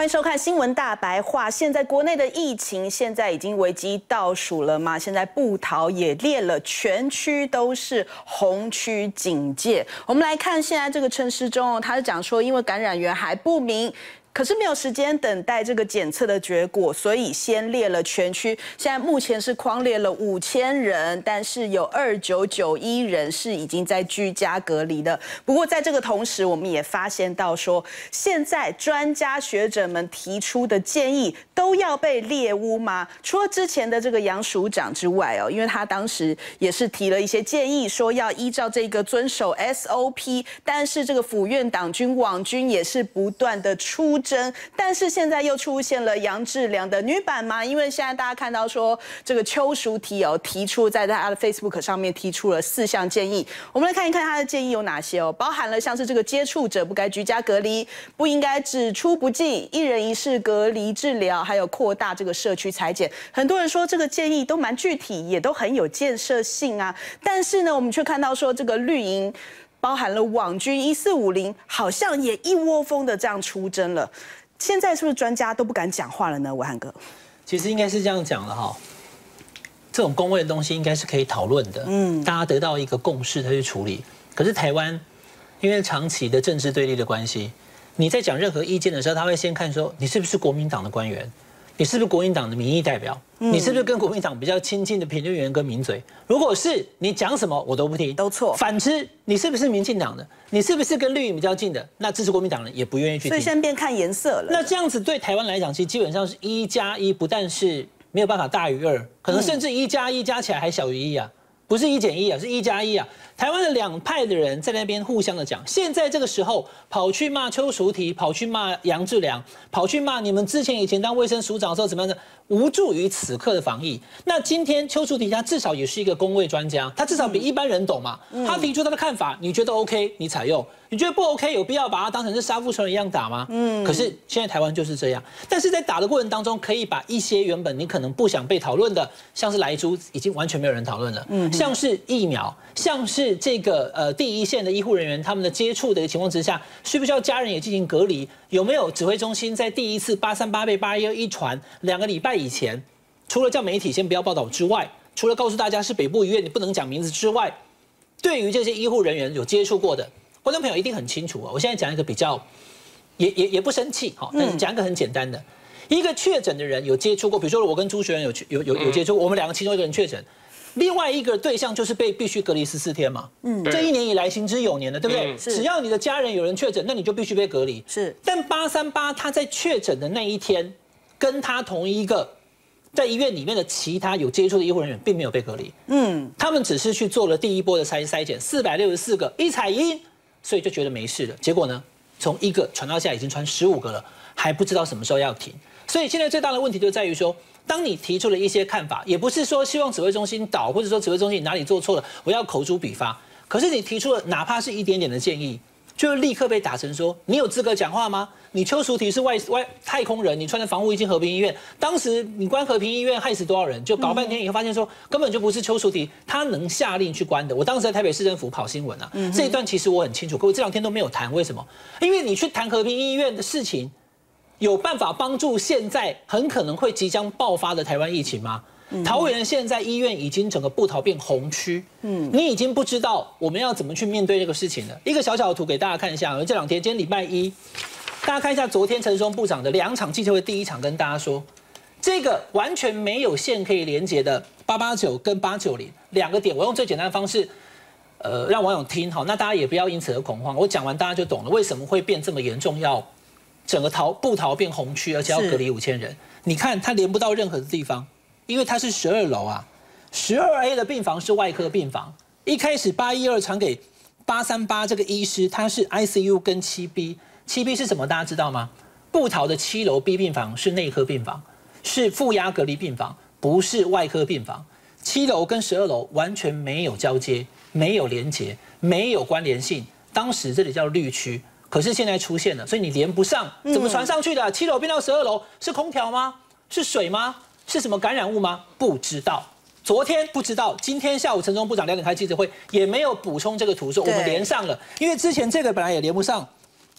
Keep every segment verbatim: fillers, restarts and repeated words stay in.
迎收看《新闻大白话》。现在国内的疫情现在已经危机倒数了嘛？现在部桃也列了全区都是红区警戒。我们来看现在这个陈时中哦，他是讲说，因为感染源还不明。 可是没有时间等待这个检测的结果，所以先列了全区。现在目前是匡列了五千人，但是有二九九一人是已经在居家隔离的。不过在这个同时，我们也发现到说，现在专家学者们提出的建议都要被列污吗？除了之前的这个杨署长之外哦，因为他当时也是提了一些建议，说要依照这个遵守 S O P， 但是这个府院党军网军也是不断的出。 但是现在又出现了杨志良的女版嘛？因为现在大家看到说，这个邱淑媞哦提出在他的 Facebook 上面提出了四项建议，我们来看一看他的建议有哪些哦，包含了像是这个接触者不该居家隔离，不应该只出不进，一人一室隔离治疗，还有扩大这个社区采检。很多人说这个建议都蛮具体，也都很有建设性啊。但是呢，我们却看到说这个绿营。 包含了网军一四五零，好像也一窝蜂的这样出征了。现在是不是专家都不敢讲话了呢？伟汉哥， 其实应该是这样讲的哈，这种公卫的东西应该是可以讨论的，嗯，大家得到一个共识，他去处理。可是台湾因为长期的政治对立的关系，你在讲任何意见的时候，他会先看说你是不是国民党的官员。 你是不是国民党的民意代表？嗯、你是不是跟国民党比较亲近的评论员跟名嘴？如果是，你讲什么我都不听， 都错。 反之，你是不是民进党的？你是不是跟绿营比较近的？那支持国民党人也不愿意去听。 所以现在变看颜色了。 那这样子对台湾来讲，其实基本上是一加一，不但是没有办法大于二，可能甚至一加一加起来还小于一啊。 不是一减一啊，是一加一啊！台湾的两派的人在那边互相的讲，现在这个时候跑去骂邱淑媞，跑去骂杨志良，跑去骂你们之前以前当卫生署长的时候怎么样的，无助于此刻的防疫。那今天邱淑媞他至少也是一个公卫专家，他至少比一般人懂嘛。嗯、他提出他的看法，你觉得 OK， 你采用；你觉得不 OK， 有必要把他当成是杀父仇人一样打吗？嗯。可是现在台湾就是这样，但是在打的过程当中，可以把一些原本你可能不想被讨论的，像是莱猪，已经完全没有人讨论了。嗯。 像是疫苗，像是这个呃第一线的医护人员他们的接触的情况之下，需不需要家人也进行隔离？有没有指挥中心在第一次八三八被八一二一传两个礼拜以前，除了叫媒体先不要报道之外，除了告诉大家是北部医院你不能讲名字之外，对于这些医护人员有接触过的观众朋友一定很清楚啊。我现在讲一个比较也也也不生气哈，但是讲一个很简单的，一个确诊的人有接触过，比如说我跟朱学仁有有有有接触，我们两个其中一个人确诊。 另外一个对象就是被必须隔离十四天嘛，嗯，这一年以来行之有年的，对不对？只要你的家人有人确诊，那你就必须被隔离。是，但八三八他在确诊的那一天，跟他同一个在医院里面的其他有接触的医护人员并没有被隔离，嗯，他们只是去做了第一波的筛筛检，四百六十四个一采阴，所以就觉得没事了。结果呢，从一个传到现在已经传十五个了，还不知道什么时候要停。所以现在最大的问题就在于说。 当你提出了一些看法，也不是说希望指挥中心倒，或者说指挥中心哪里做错了，我要口诛笔伐。可是你提出了哪怕是一点点的建议，就立刻被打成说你有资格讲话吗？你邱淑媞是外外太空人，你穿着防护衣进和平医院，当时你关和平医院害死多少人？就搞半天以后发现说根本就不是邱淑媞，他能下令去关的。我当时在台北市政府跑新闻啊，嗯、这一段其实我很清楚，可我这两天都没有谈，为什么？因为你去谈和平医院的事情。 有办法帮助现在很可能会即将爆发的台湾疫情吗？嗯、桃园现在医院已经整个部桃变红区，嗯，你已经不知道我们要怎么去面对这个事情了。一个小小的图给大家看一下，这两天，今天礼拜一，大家看一下昨天陈时中部长的两场记者会，第一场跟大家说，这个完全没有线可以连接的八八九跟八九零两个点，我用最简单的方式，呃，让网友听好，那大家也不要因此而恐慌。我讲完大家就懂了，为什么会变这么严重，要。 整个桃部桃变红区，而且要隔离五千人。你看它连不到任何的地方，因为它是十二楼啊。十二 A 的病房是外科病房。一开始八一二传给八三八这个医师，他是 I C U 跟七 B。七 B 是什么？大家知道吗？部桃的七楼 B 病房是内科病房，是负压隔离病房，不是外科病房。七楼跟十二楼完全没有交接，没有连接，没有关联性。当时这里叫绿区。 可是现在出现了，所以你连不上，怎么传上去的？七楼变到十二楼，是空调吗？是水吗？是什么感染物吗？不知道。昨天不知道，今天下午陈忠部长两点开记者会，也没有补充这个图，说我们连上了，因为之前这个本来也连不上，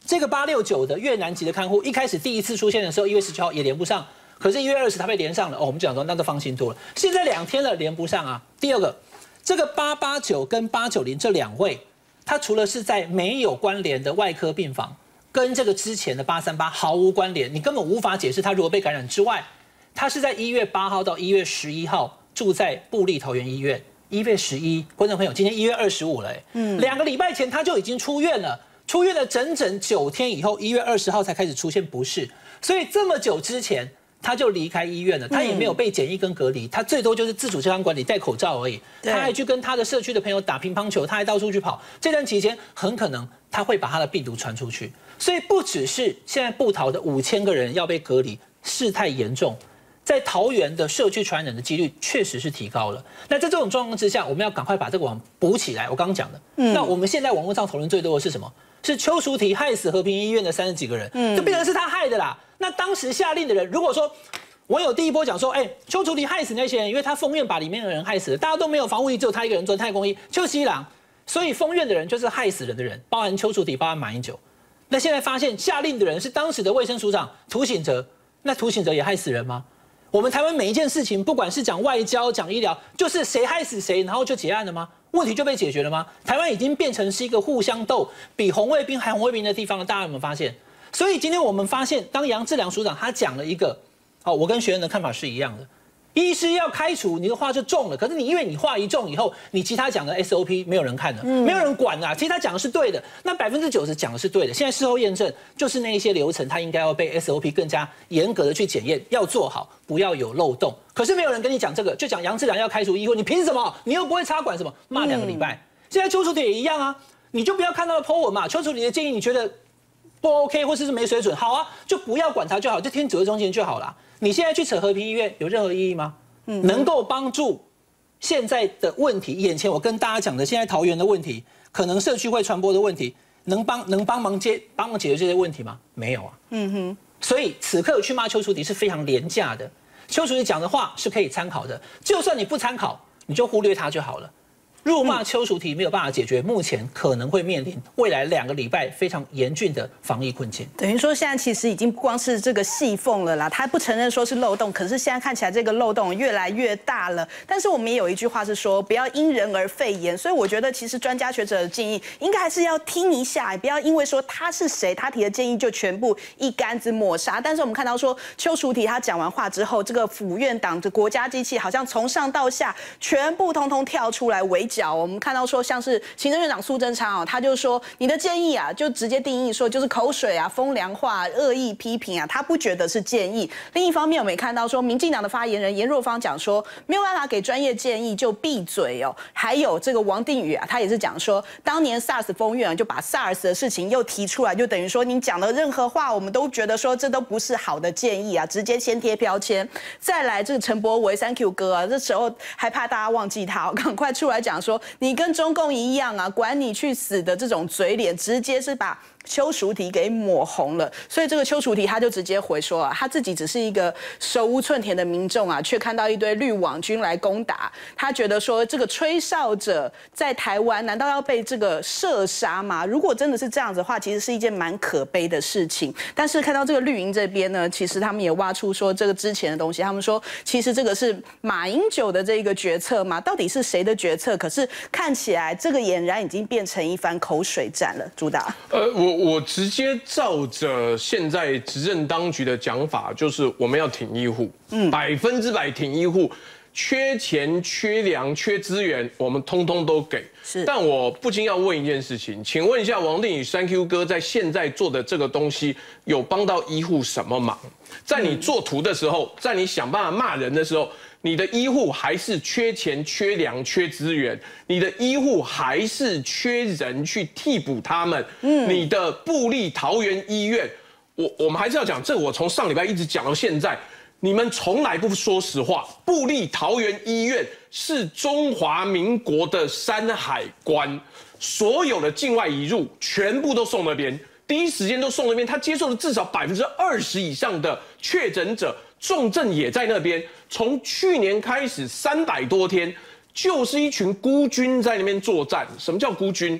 这个八六九的越南籍的看护，一开始第一次出现的时候，一月十九号也连不上，可是一月二十他被连上了，哦，我们讲说那就放心多了。现在两天了连不上啊。第二个，这个八八九跟八九零这两位，他除了是在没有关联的外科病房，跟这个之前的八三八毫无关联，你根本无法解释他如何被感染之外，他是在一月八号到一月十一号住在部立桃园医院。一月十一，观众朋友，今天一月二十五了，哎，嗯，两个礼拜前他就已经出院了。出院了整整九天以后，一月二十号才开始出现不适，所以这么久之前他就离开医院了，他也没有被检疫跟隔离，他最多就是自主健康管理戴口罩而已。他还去跟他的社区的朋友打乒乓球，他还到处去跑。这段期间很可能他会把他的病毒传出去，所以不只是现在部桃的五千个人要被隔离，事态严重。在桃园的社区传染的几率确实是提高了。那在这种状况之下，我们要赶快把这个网补起来。我刚刚讲的，嗯，那我们现在网络上讨论最多的是什么？是邱淑媞害死和平医院的三十几个人，嗯，就变成是他害的啦。那当时下令的人，如果说网友第一波讲说，哎、欸，邱淑媞害死那些人，因为他封院把里面的人害死了，大家都没有防护衣，只有他一个人做太空衣，邱西郎，所以封院的人就是害死人的人，包含邱淑媞，包含马英九。那现在发现下令的人是当时的卫生署长涂醒哲，那涂醒哲也害死人吗？我们台湾每一件事情，不管是讲外交、讲医疗，就是谁害死谁，然后就结案了吗？问题就被解决了吗？台湾已经变成是一个互相斗，比红卫兵还红卫兵的地方了，大家有没有发现？所以今天我们发现，当杨志良署长他讲了一个，哦，我跟学员的看法是一样的。医师要开除，你的话就中了。可是你因为你话一中以后，你其他讲的 S O P 没有人看了，嗯、没有人管啊。其实他讲的是对的，那百分之九十讲的是对的。现在事后验证，就是那一些流程，他应该要被 S O P 更加严格的去检验，要做好，不要有漏洞。可是没有人跟你讲这个，就讲杨志良要开除医护，你凭什么？你又不会插管什么？骂两个礼拜。嗯、现在邱淑媞也一样啊，你就不要看到 po 文嘛。邱淑媞的建议你觉得不 OK， 或者是没水准，好啊，就不要管他就好，就听指挥中心就好了。你现在去扯和平医院有任何意义吗？能够帮助现在的问题，眼前我跟大家讲的，现在桃园的问题，可能社区会传播的问题，能帮能帮忙解帮忙解决这些问题吗？没有啊。嗯哼。所以此刻去骂邱淑媞是非常廉价的。邱淑媞讲的话是可以参考的，就算你不参考，你就忽略他就好了。辱骂邱淑媞没有办法解决目前可能会面临未来两个礼拜非常严峻的防疫困境。 等于说现在其实已经不光是这个细缝了啦，他不承认说是漏洞，可是现在看起来这个漏洞越来越大了。但是我们也有一句话是说，不要因人而废言，所以我觉得其实专家学者的建议应该还是要听一下，不要因为说他是谁，他提的建议就全部一竿子抹杀。但是我们看到说邱淑媞他讲完话之后，这个府院党的国家机器好像从上到下全部通通跳出来围剿。我们看到说像是行政院长苏贞昌哦，他就说你的建议啊，就直接定义说就是口水啊、风凉话、恶意批评啊，他不觉得是建议。另一方面，我们也看到说，民进党的发言人颜若芳讲说，没有办法给专业建议就闭嘴哦。还有这个王定宇啊，他也是讲说，当年 SARS 封院啊，就把 SARS 的事情又提出来，就等于说你讲的任何话，我们都觉得说这都不是好的建议啊，直接先贴标签。再来这个陈柏惟 ，Thank you 哥啊，这时候还怕大家忘记他，赶快出来讲说，你跟中共一样啊，管你去死的这种嘴脸，直接是把邱淑媞给抹红了。所以这个邱淑媞他就直接回说啊，他自己只是一个手无寸铁的民众啊，却看到一堆绿网军来攻打，他觉得说这个吹哨者在台湾难道要被这个射杀吗？如果真的是这样子的话，其实是一件蛮可悲的事情。但是看到这个绿营这边呢，其实他们也挖出说这个之前的东西，他们说其实这个是马英九的这个决策嘛，到底是谁的决策？可是看起来这个俨然已经变成一番口水战了。朱大， 呃，我我直接照着现在执政当局的讲法，就是我们要挺医护，嗯，百分之百挺医护，缺钱、缺粮、缺资源，我们通通都给。是，但我不禁要问一件事情，请问一下王定宇 ，Thank you 哥在现在做的这个东西，有帮到医护什么忙？在你做图的时候，在你想办法骂人的时候，你的医护还是缺钱、缺粮、缺资源，你的医护还是缺人去替补他们。嗯，你的部立桃园医院，我我们还是要讲这个，我从上礼拜一直讲到现在。你们从来不说实话，部立桃园医院是中华民国的山海关，所有的境外移入全部都送那边，第一时间都送那边，他接受了至少百分之二十以上的确诊者，重症也在那边。从去年开始三百多天，就是一群孤军在那边作战。什么叫孤军？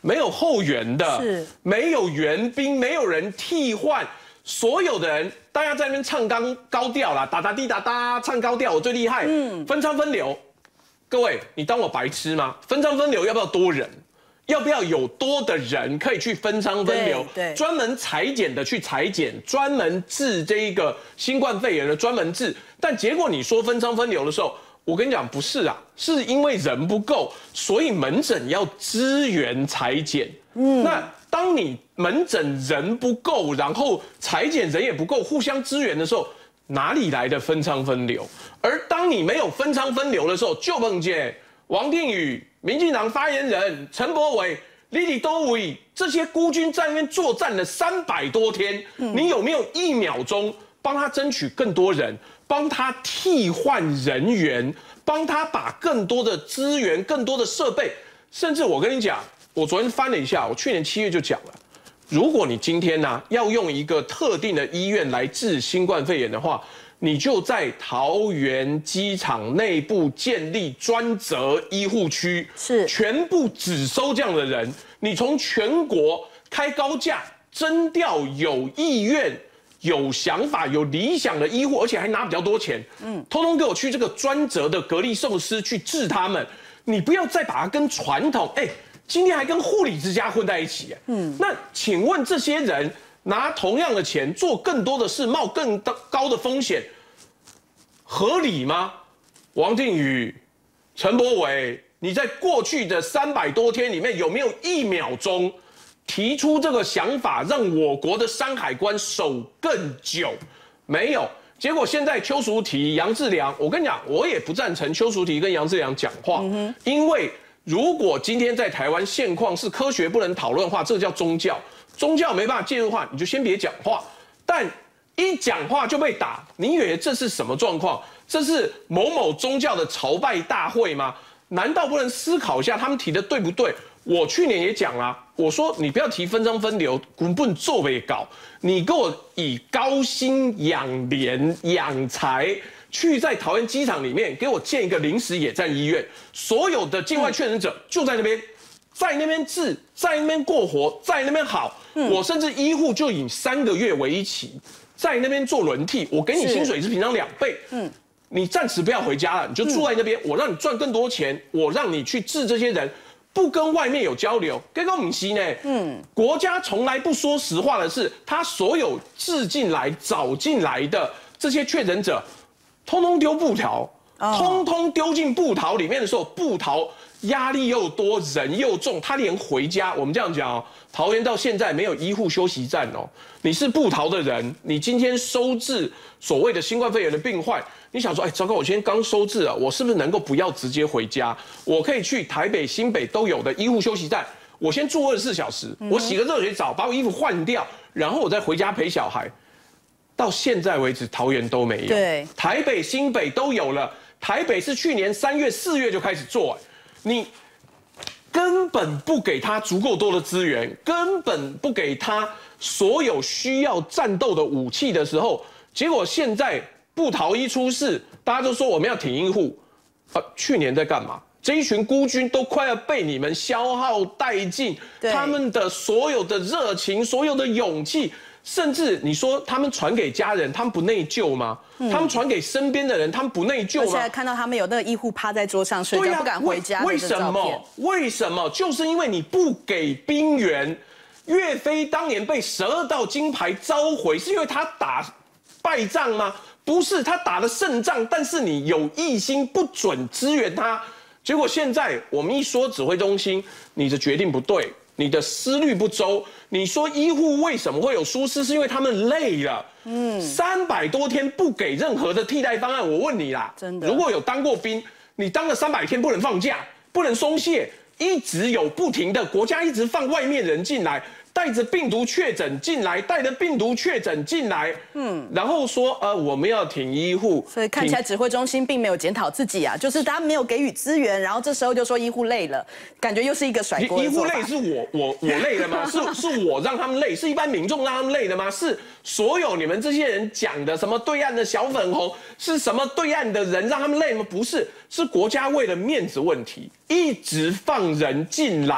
没有后援的， 是没有援兵，没有人替换，所有的人大家在那边唱高高调啦，哒哒滴哒哒，唱高调，我最厉害，嗯，分仓分流。各位，你当我白痴吗？分仓分流要不要多人？要不要有多的人可以去分仓分流？ 对， 专门裁剪的去裁剪，专门治这一个新冠肺炎的专门治。但结果你说分仓分流的时候，我跟你讲不是啊，是因为人不够，所以门诊要支援裁剪。嗯，那当你门诊人不够，然后裁剪人也不够，互相支援的时候，哪里来的分仓分流？而当你没有分仓分流的时候，就碰见王定宇、民进党发言人陈柏惟、李李都伟这些孤军在那边作战了三百多天，嗯、你有没有一秒钟帮他争取更多人，帮他替换人员，帮他把更多的资源、更多的设备，甚至我跟你讲，我昨天翻了一下，我去年七月就讲了，如果你今天呢、啊、要用一个特定的医院来治新冠肺炎的话，你就在桃园机场内部建立专责医护区， 是全部只收这样的人。你从全国开高价征调有意愿、有想法、有理想的医护，而且还拿比较多钱，嗯，通通给我去这个专责的格力寿司去治他们。你不要再把它跟传统，哎，今天还跟护理之家混在一起，嗯，那请问这些人拿同样的钱做更多的事，冒更高的风险，合理吗？王定宇、陈柏惟，你在过去的三百多天里面有没有一秒钟提出这个想法，让我国的山海关守更久？没有。结果现在邱淑媞、杨志良，我跟你讲，我也不赞成邱淑媞跟杨志良讲话，嗯、因为如果今天在台湾现况是科学不能讨论的话，这叫宗教，宗教没办法介入的话，你就先别讲话。但一讲话就被打，你以为这是什么状况？这是某某宗教的朝拜大会吗？难道不能思考一下他们提的对不对？我去年也讲啦，我说你不要提分赃分流，根本做不搞，你给我以高薪养廉养才，去在桃园机场里面给我建一个临时野战医院，所有的境外确诊者就在那边，在那边治，在那边过活，在那边好。嗯、我甚至医护就以三个月为一期，在那边做轮替，我给你薪水是平常两倍。嗯。你暂时不要回家了，你就住在那边，嗯、我让你赚更多钱，我让你去治这些人，不跟外面有交流。跟我们西呢，嗯，国家从来不说实话的是，他所有治进来、找进来的这些确诊者，通通丢布条，哦、通通丢进布条里面的时候，布条压力又多，人又重，他连回家，我们这样讲哦，桃园到现在没有医护休息站哦，你是布桃的人，你今天收治所谓的新冠肺炎的病患。你想说，哎，糟糕，我今天刚收治了，我是不是能够不要直接回家？我可以去台北、新北都有的医护休息站，我先住二十四小时，嗯、我洗个热水澡，把我衣服换掉，然后我再回家陪小孩。到现在为止，桃园都没有， 对， 台北、新北都有了。台北是去年三月、四月就开始做，你根本不给他足够多的资源，根本不给他所有需要战斗的武器的时候，结果现在。布桃一出事，大家都说我们要挺医护，啊，去年在干嘛？这一群孤军都快要被你们消耗殆尽，他们的所有的热情、所有的勇气，甚至你说他们传给家人，他们不内疚吗？嗯、他们传给身边的人，他们不内疚吗？ 现在看到他们有那个医护趴在桌上睡觉，啊、不敢回家。 为什么？为什么？就是因为你不给兵源。岳飞当年被十二道金牌召回，是因为他打败仗吗？不是，他打了胜仗，但是你有异心不准支援他，结果现在我们一说指挥中心，你的决定不对，你的思虑不周。你说医护为什么会有疏失？是因为他们累了，嗯，三百多天不给任何的替代方案。我问你啦， 真的， 如果有当过兵，你当了三百天不能放假，不能松懈，一直有不停的国家一直放外面人进来。带着病毒确诊进来，带着病毒确诊进来，嗯，然后说呃我们要挺医护， 所以看起来指挥中心并没有检讨自己啊，就是他没有给予资源，然后这时候就说医护累了，感觉又是一个甩锅的医护累是我我我累了吗？是是我让他们累，是一般民众让他们累的吗？是所有你们这些人讲的什么对岸的小粉红，是什么对岸的人让他们累吗？不是，是国家为了面子问题，一直放人进来。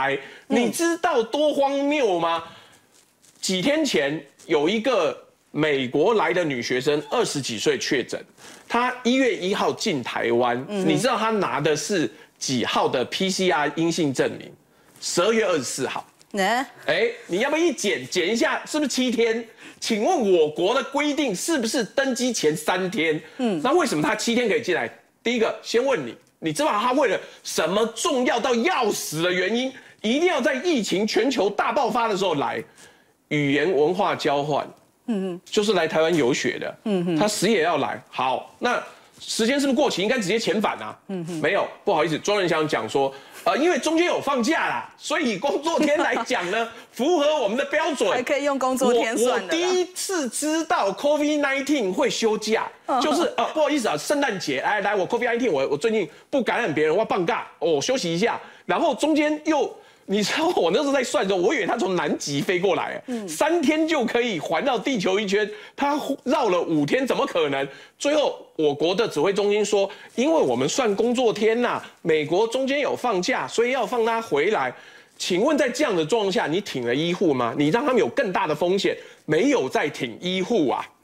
你知道多荒谬吗？几天前有一个美国来的女学生，二十几岁确诊，她一月一号进台湾，嗯、你知道她拿的是几号的 P C R 阴性证明？十二月二十四号。哎、欸，你要不要一检检一下，是不是七天？请问我国的规定是不是登机前三天？嗯，那为什么他七天可以进来？第一个，先问你，你知道他为了什么重要到要死的原因，一定要在疫情全球大爆发的时候来？语言文化交换，嗯嗯，就是来台湾游学的，嗯哼，他死也要来。好，那时间是不是过期？应该直接遣返啊？嗯哼，没有，不好意思，庄人祥讲说。呃，因为中间有放假啦，所以以工作天来讲呢，符合我们的标准，还可以用工作天算的。 我第一次知道 COVID 十九 会休假，就是呃，不好意思啊，圣诞节，来来，我 COVID 十九 我我最近不感染别人，我要放假，哦，休息一下，然后中间又。你知道我那时候在算的时候，我以为他从南极飞过来，嗯、三天就可以环绕地球一圈，他绕了五天，怎么可能？最后我国的指挥中心说，因为我们算工作天呐、啊，美国中间有放假，所以要放他回来。请问在这样的状况下，你挺了医护吗？你让他们有更大的风险，没有在挺医护啊？